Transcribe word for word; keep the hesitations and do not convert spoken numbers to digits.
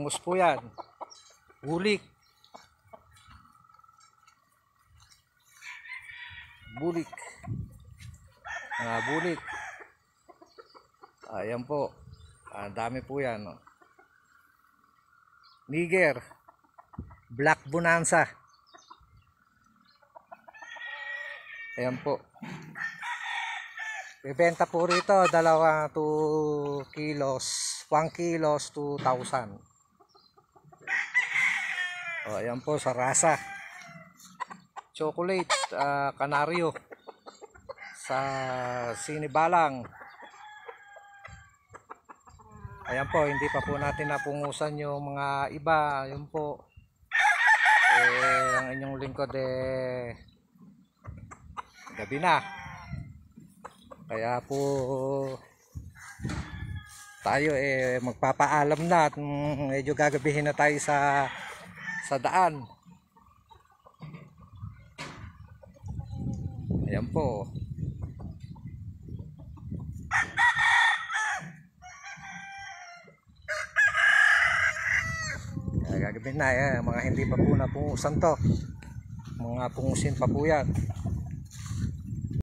bangus po yan. Bulik. Bulik. Mga bulik. Ayan po. Ang dami po yan. No? Niger. Black Bonanza. Ayan po. Ibenta po rito dalawa two kilos. one kilos two thousand. O, ayan po sa rasa. Chocolate, uh, kanaryo sa sinibalang. Ayan po, hindi pa po natin napungusan yung mga iba. Yun po. Eh, ang inyong lingkod eh gabi na. Kaya po tayo eh magpapaalam na at medyo gagabihin na tayo sa sa daan. Ayan po. Kaya gagabihin na eh, mga hindi pa po napungusan to. Mga pungusin pa po yan.